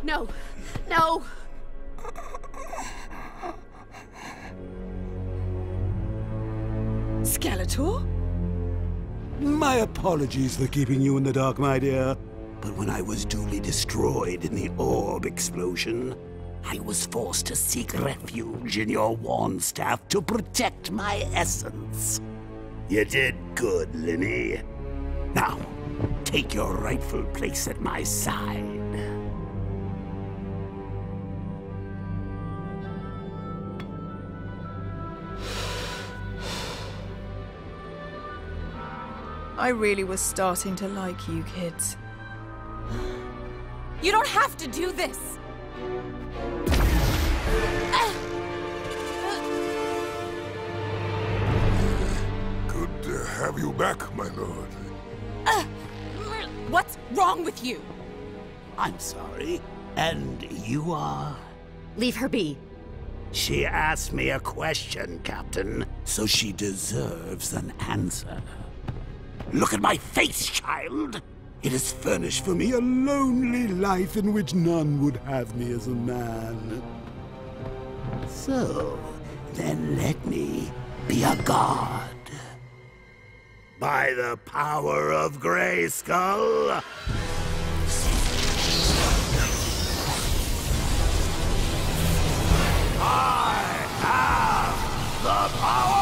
No. No. Skeletor? My apologies for keeping you in the dark, my dear. But when I was duly destroyed in the orb explosion, I was forced to seek refuge in your wand staff to protect my essence. You did good, Linny. Now, take your rightful place at my side. I really was starting to like you kids. You don't have to do this! Good to have you back, my lord. What's wrong with you? I'm sorry. And you are? Leave her be. She asked me a question, Captain, so she deserves an answer. Look at my face, child! It has furnished for me a lonely life in which none would have me as a man. So, then let me be a god. By the power of Grayskull, I have the power!